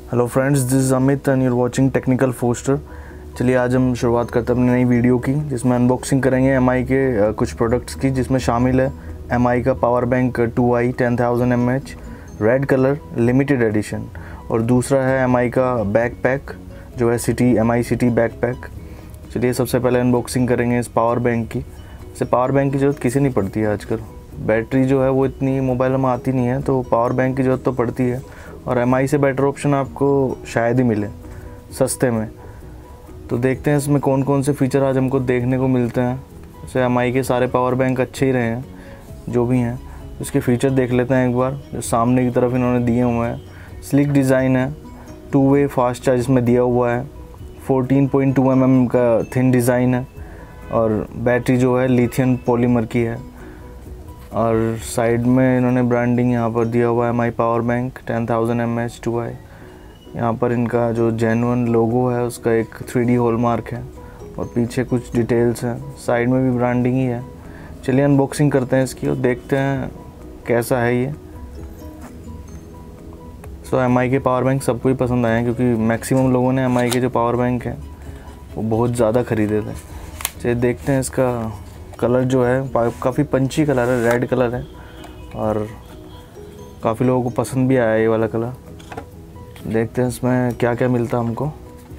Hello friends, this is Amit and you are watching technical foster. चलिए आज हम शुरुआत करते हैं अपनी नई वीडियो की, जिसमें अनबॉक्सिंग करेंगे एमआई के कुछ प्रोडक्ट्स की, जिसमें शामिल है एमआई का power bank 2i 10,000 mAh red colour limited edition, और दूसरा है एमआई का बैकपैक जो है सिटी एमआई सिटी बैकपैक। चलिए सबसे पहले अनबॉक्सिंग करेंगे इस पावर बैंक की। वैसे पावर बैंक की ज़रूरत किसी नहीं पड़ती है आजकल, बैटरी जो है वो इतनी मोबाइल में आती नहीं है, तो पावर बैंक की ज़रूरत तो पड़ती है। और एमआई से बेटर ऑप्शन आपको शायद ही मिले सस्ते में। तो देखते हैं इसमें कौन कौन से फ़ीचर आज हमको देखने को मिलते हैं। जैसे एमआई के सारे पावर बैंक अच्छे ही रहे हैं जो भी हैं, इसके फ़ीचर देख लेते हैं एक बार। जो सामने की तरफ इन्होंने दिए हुए हैं, स्लिक डिज़ाइन है, 2-वे फास्ट चार्ज इसमें दिया हुआ है, 14.2 mm का थिन डिज़ाइन है, और बैटरी जो है लिथियम पॉलीमर की है। और साइड में इन्होंने ब्रांडिंग यहाँ पर दिया हुआ है MI power bank 10,000 mAh 2i। यहाँ पर इनका जो जेन्युइन लोगो है उसका एक 3D हॉलमार्क है, और पीछे कुछ डिटेल्स हैं, साइड में भी ब्रांडिंग ही है। चलिए अनबॉक्सिंग करते हैं इसकी और देखते हैं कैसा है ये। सो एमआई के पावर बैंक सबको ही पसंद आए हैं, क्योंकि मैक्सिमम लोगों ने एमआई के जो पावर बैंक हैं वो बहुत ज़्यादा ख़रीदे थे। चलिए देखते हैं इसका कलर जो है, काफ़ी पंची कलर है, रेड कलर है, और काफ़ी लोगों को पसंद भी आया ये वाला कलर। देखते हैं इसमें क्या क्या मिलता है हमको।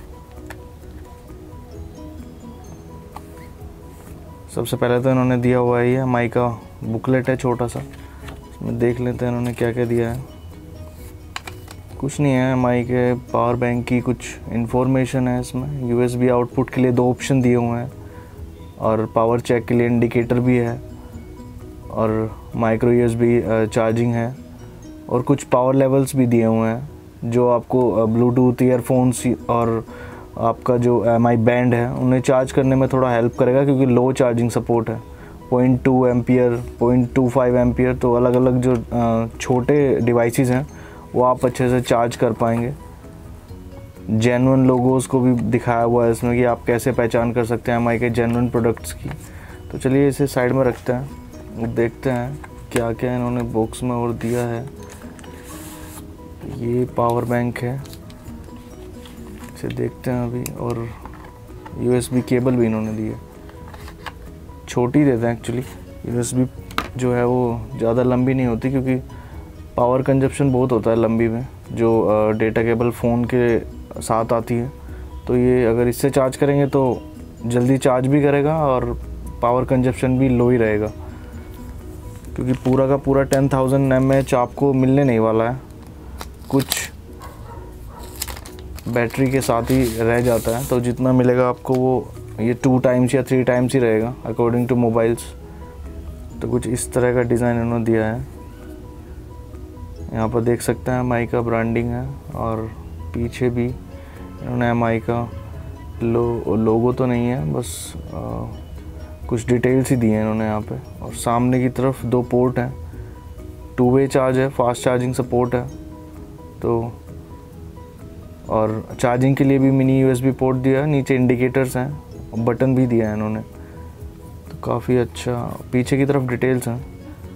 सबसे पहले तो इन्होंने दिया हुआ है ये एमआई का बुकलेट है छोटा सा, इसमें देख लेते हैं इन्होंने क्या क्या दिया है। कुछ नहीं है, एमआई के पावर बैंक की कुछ इन्फॉर्मेशन है इसमें। यूएसबी आउटपुट के लिए 2 ऑप्शन दिए हुए हैं, और पावर चेक के लिए इंडिकेटर भी है, और माइक्रो यूएसबी चार्जिंग है, और कुछ पावर लेवल्स भी दिए हुए हैं जो आपको ब्लूटूथ ईयरफोन्स और आपका जो एमआई बैंड है उन्हें चार्ज करने में थोड़ा हेल्प करेगा, क्योंकि लो चार्जिंग सपोर्ट है। 0.2 एम्पियर, 0.25 एम्पियर, तो अलग अलग जो छोटे डिवाइसेस हैं वो आप अच्छे से चार्ज कर पाएंगे। जेन्युइन लोगोस को भी दिखाया हुआ है इसमें कि आप कैसे पहचान कर सकते हैं एमआई के जेन्युइन प्रोडक्ट्स की। तो चलिए इसे साइड में रखते हैं और देखते हैं क्या क्या इन्होंने बॉक्स में और दिया है। ये पावर बैंक है, इसे देखते हैं अभी, और यूएसबी केबल भी इन्होंने दी है। छोटी देते हैं एक्चुअली, यूएसबी जो है वो ज़्यादा लंबी नहीं होती, क्योंकि पावर कंजप्शन बहुत होता है लंबी में, जो डेटा केबल फ़ोन के साथ आती है। तो ये अगर इससे चार्ज करेंगे तो जल्दी चार्ज भी करेगा और पावर कंजप्शन भी लो ही रहेगा, क्योंकि पूरा का पूरा 10,000 mAh आपको मिलने नहीं वाला है, कुछ बैटरी के साथ ही रह जाता है। तो जितना मिलेगा आपको वो ये 2 टाइम्स या 3 टाइम्स ही रहेगा अकॉर्डिंग टू मोबाइल्स। तो कुछ इस तरह का डिज़ाइन इन्होंने दिया है। यहाँ पर देख सकते हैं एमआई का ब्रांडिंग है, और पीछे भी इन्होंने एमआई का लोगो तो नहीं है, बस कुछ डिटेल्स ही दिए हैं इन्होंने यहाँ पे। और सामने की तरफ 2 पोर्ट हैं, 2-वे चार्ज है, फास्ट चार्जिंग सपोर्ट है, तो और चार्जिंग के लिए भी मिनी यूएसबी पोर्ट दिया है। नीचे इंडिकेटर्स हैं, बटन भी दिया है इन्होंने, तो काफ़ी अच्छा। पीछे की तरफ डिटेल्स हैं,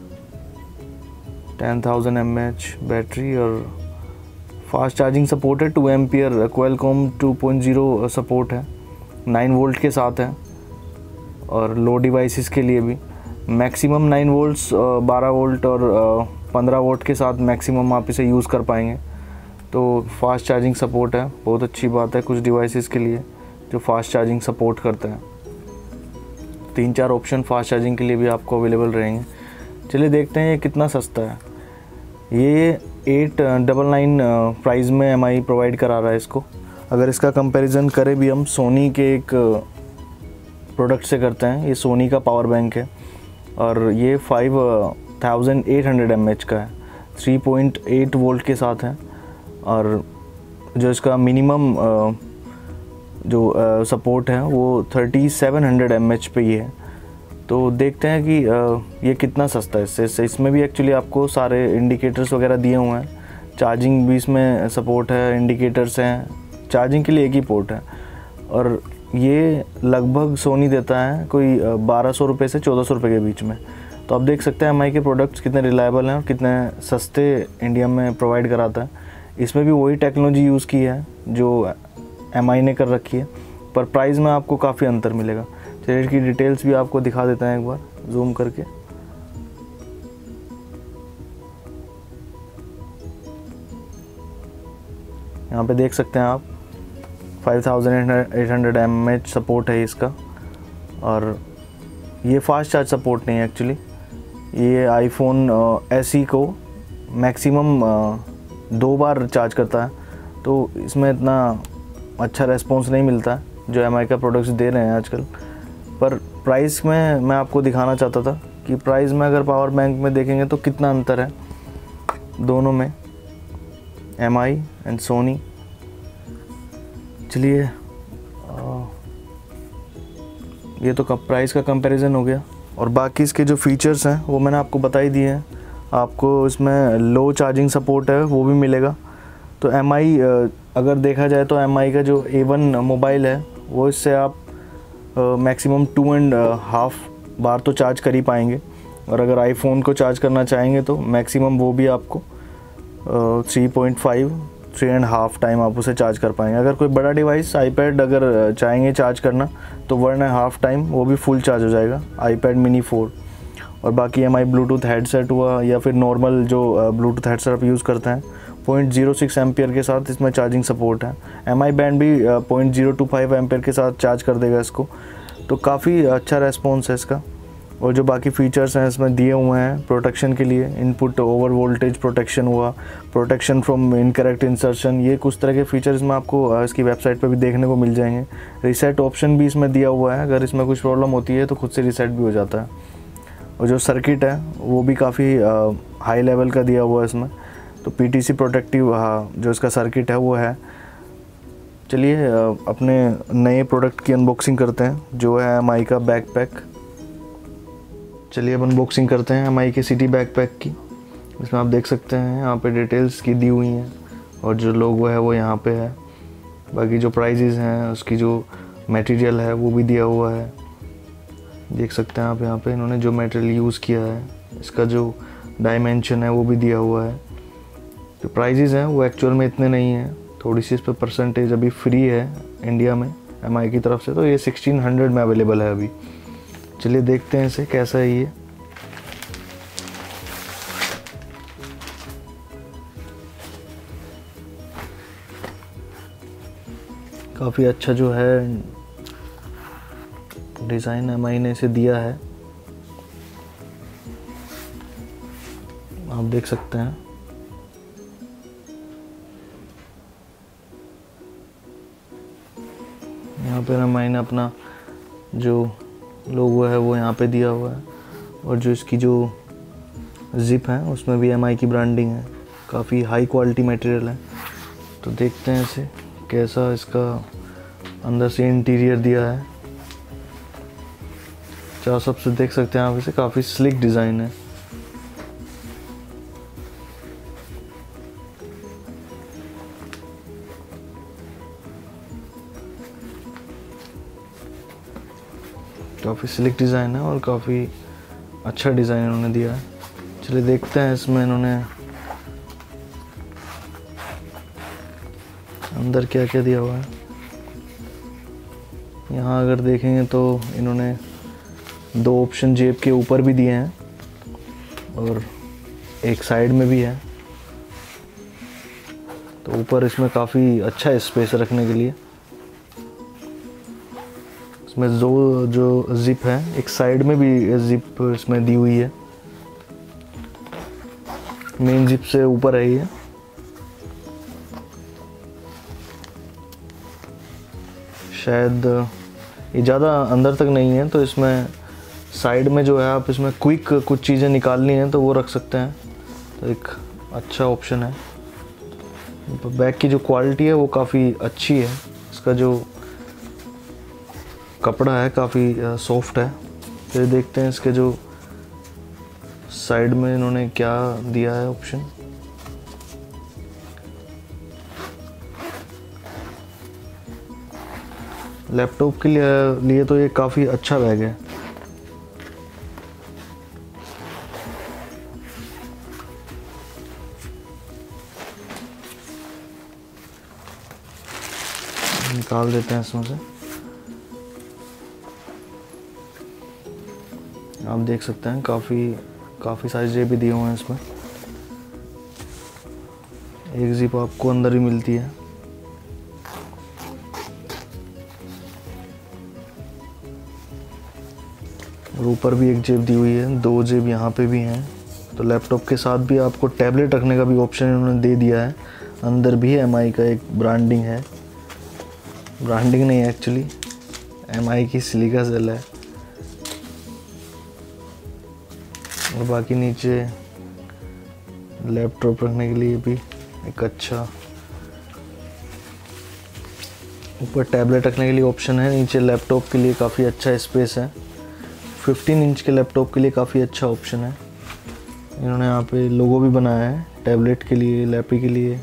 10,000 mAh बैटरी, और फास्ट चार्जिंग सपोर्ट है, 2 एम्पियर क्वालकॉम 2.0 सपोर्ट है, 9 वोल्ट के साथ है, और लो डिवाइसेस के लिए भी मैक्सिमम 9 वोल्ट्स, 12 वोल्ट और 15 वोल्ट के साथ मैक्सिमम आप इसे यूज़ कर पाएंगे। तो फास्ट चार्जिंग सपोर्ट है, बहुत अच्छी बात है कुछ डिवाइसेस के लिए जो फास्ट चार्जिंग सपोर्ट करते हैं। 3-4 ऑप्शन फास्ट चार्जिंग के लिए भी आपको अवेलेबल रहेंगे। चलिए देखते हैं ये कितना सस्ता है। ये 899 प्राइस में एमआई प्रोवाइड करा रहा है इसको। अगर इसका कंपैरिजन करें भी हम सोनी के एक प्रोडक्ट से करते हैं, ये सोनी का पावर बैंक है, और ये 5800 mAh का है, 3.8 वोल्ट के साथ है, और जो इसका मिनिमम जो सपोर्ट है वो 3700 mAh पे ही है। तो देखते हैं कि ये कितना सस्ता है इससे। इसमें भी एक्चुअली आपको सारे इंडिकेटर्स वगैरह दिए हुए हैं, चार्जिंग भी इसमें सपोर्ट है, इंडिकेटर्स हैं, चार्जिंग के लिए एक ही पोर्ट है, और ये लगभग सोनी देता है कोई 1200 रुपये से 1400 रुपये के बीच में। तो आप देख सकते हैं एमआई के प्रोडक्ट्स कितने रिलायबल हैं और कितने सस्ते इंडिया में प्रोवाइड कराता है। इसमें भी वही टेक्नोलॉजी यूज़ की है जो MI ने कर रखी है, पर प्राइस में आपको काफ़ी अंतर मिलेगा। चलिए इसकी डिटेल्स भी आपको दिखा देते हैं एक बार जूम करके। यहाँ पे देख सकते हैं आप 5800 mAh सपोर्ट है इसका, और ये फास्ट चार्ज सपोर्ट नहीं है एक्चुअली। ये आईफोन SE को मैक्सिमम 2 बार चार्ज करता है, तो इसमें इतना अच्छा रेस्पॉन्स नहीं मिलता है जो MI का प्रोडक्ट्स दे रहे हैं आजकल। पर प्राइस में मैं आपको दिखाना चाहता था कि प्राइस में अगर पावर बैंक में देखेंगे तो कितना अंतर है दोनों में, MI एंड सोनी। चलिए ये तो प्राइस का कंपैरिजन हो गया, और बाकी इसके जो फीचर्स हैं वो मैंने आपको बता ही दिए हैं। आपको इसमें लो चार्जिंग सपोर्ट है वो भी मिलेगा। तो MI अगर देखा जाए तो MI का जो A1 मोबाइल है वो इससे आप मैक्सिमम 2.5 बार तो चार्ज कर ही पाएंगे, और अगर आईफोन को चार्ज करना चाहेंगे तो मैक्सिमम वो भी आपको 3.5 टाइम आप उसे चार्ज कर पाएंगे। अगर कोई बड़ा डिवाइस आईपैड अगर चाहेंगे चार्ज करना तो 1.5 टाइम वो भी फुल चार्ज हो जाएगा, iPad mini 4। और बाकी MI ब्लूटूथ हेडसेट हुआ या फिर नॉर्मल जो ब्लूटूथ हेडसेट आप यूज़ करते हैं 0.06 एम्पियर के साथ इसमें चार्जिंग सपोर्ट है। MI बैंड भी 0.025 एम्पियर के साथ चार्ज कर देगा इसको, तो काफ़ी अच्छा रेस्पॉन्स है इसका। और जो बाकी फ़ीचर्स हैं इसमें दिए हुए हैं प्रोटेक्शन के लिए, इनपुट ओवर वोल्टेज प्रोटेक्शन हुआ, प्रोटेक्शन फ्रॉम इनकरेक्ट इंसर्शन, ये कुछ तरह के फ़ीचर्स इसमें आपको इसकी वेबसाइट पे भी देखने को मिल जाएंगे। रीसेट ऑप्शन भी इसमें दिया हुआ है, अगर इसमें कुछ प्रॉब्लम होती है तो खुद से रीसेट भी हो जाता है। और जो सर्किट है वो भी काफ़ी हाई लेवल का दिया हुआ है इसमें, तो PTC प्रोटेक्टिव जो इसका सर्किट है वो है। चलिए अपने नए प्रोडक्ट की अनबॉक्सिंग करते हैं जो है MI का बैकपैक। चलिए अब अनबॉक्सिंग करते हैं MI के सिटी बैकपैक की। इसमें आप देख सकते हैं यहाँ पे डिटेल्स की दी हुई हैं, और जो लोगो है वो यहाँ पे है। बाकी जो प्राइजेज़ हैं उसकी जो मटेरियल है वो भी दिया हुआ है, देख सकते हैं आप। यहाँ पे इन्होंने जो मटेरियल यूज़ किया है, इसका जो डायमेंशन है वो भी दिया हुआ है। जो प्राइजेज़ हैं वो एक्चुअल में इतने नहीं हैं, थोड़ी सी इस पर परसेंटेज अभी फ्री है इंडिया में MI की तरफ से, तो ये 1600 में अवेलेबल है अभी। चलिए देखते हैं इसे कैसा है ये। काफ़ी अच्छा जो है डिज़ाइन MI ने इसे दिया है, आप देख सकते हैं। यहाँ पे MI ने अपना जो लोगो है वो यहाँ पे दिया हुआ है, और जो इसकी जो जिप है उसमें भी MI की ब्रांडिंग है। काफ़ी हाई क्वालिटी मटेरियल है, तो देखते हैं इसे कैसा इसका अंदर से इंटीरियर दिया है। चार सबसे देख सकते हैं आप इसे, काफ़ी स्लिक डिज़ाइन है। काफ़ी स्लिक डिज़ाइन है और काफ़ी अच्छा डिज़ाइन इन्होंने दिया है। चलिए देखते हैं इसमें इन्होंने अंदर क्या क्या दिया हुआ है। यहाँ अगर देखेंगे तो इन्होंने 2 ऑप्शन जेब के ऊपर भी दिए हैं और एक साइड में भी है, तो ऊपर इसमें काफ़ी अच्छा स्पेस रखने के लिए। इसमें जो जिप है एक साइड में भी जिप इसमें दी हुई है, मेन जिप से ऊपर है ये। शायद ये ज़्यादा अंदर तक नहीं है, तो इसमें साइड में जो है आप इसमें क्विक कुछ चीज़ें निकालनी हैं तो वो रख सकते हैं, तो एक अच्छा ऑप्शन है। बैग की जो क्वालिटी है वो काफ़ी अच्छी है, इसका जो कपड़ा है काफ़ी सॉफ्ट है। फिर देखते हैं इसके जो साइड में इन्होंने क्या दिया है ऑप्शन। लैपटॉप के लिए तो ये काफ़ी अच्छा बैग है। निकाल देते हैं इसमें से। आप देख सकते हैं काफ़ी सारी जेबी दिए हुए हैं इसमें। एक जिप आपको अंदर ही मिलती है। और ऊपर भी एक जेब दी हुई है, 2 जेब यहाँ पे भी हैं। तो लैपटॉप के साथ भी आपको टैबलेट रखने का भी ऑप्शन इन्होंने दे दिया है। अंदर भी एमआई का एक ब्रांडिंग है, ब्रांडिंग नहीं है एक्चुअली, एमआई की सिलिका सेल है। और बाकी नीचे लैपटॉप रखने के लिए भी एक अच्छा, ऊपर टैबलेट रखने के लिए ऑप्शन है, नीचे लैपटॉप के लिए काफ़ी अच्छा स्पेस है। 15 इंच के लैपटॉप के लिए काफ़ी अच्छा ऑप्शन है। इन्होंने यहाँ पे लोगो भी बनाया है टैबलेट के लिए, लैपी के लिए।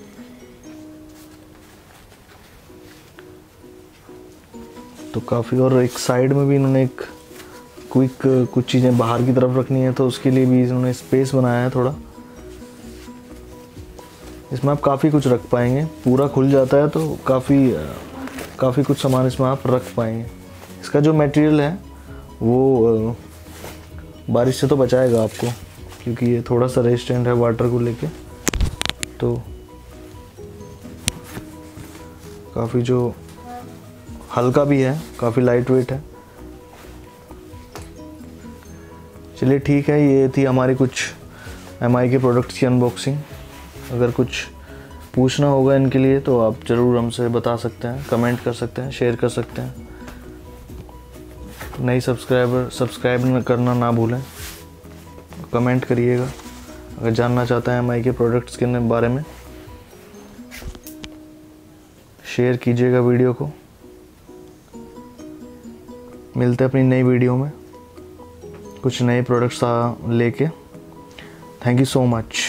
तो काफ़ी, और एक साइड में भी इन्होंने एक क्विक कुछ चीज़ें बाहर की तरफ रखनी है तो उसके लिए भी इन्होंने स्पेस बनाया है थोड़ा। इसमें आप काफ़ी कुछ रख पाएंगे, पूरा खुल जाता है तो काफ़ी कुछ सामान इसमें आप रख पाएंगे। इसका जो मटेरियल है वो बारिश से तो बचाएगा आपको, क्योंकि ये थोड़ा सा रेजिस्टेंट है वाटर को लेके। तो काफ़ी जो हल्का भी है, काफ़ी लाइट वेट है। चलिए ठीक है, ये थी हमारी कुछ एमआई के प्रोडक्ट्स की अनबॉक्सिंग। अगर कुछ पूछना होगा इनके लिए तो आप ज़रूर हमसे बता सकते हैं, कमेंट कर सकते हैं, शेयर कर सकते हैं। नई सब्सक्राइब करना ना भूलें, कमेंट करिएगा अगर जानना चाहते हैं एमआई के प्रोडक्ट्स के बारे में। शेयर कीजिएगा वीडियो को। मिलते हैं अपनी नई वीडियो में कुछ नए प्रोडक्ट्स लेके। Thank you so much.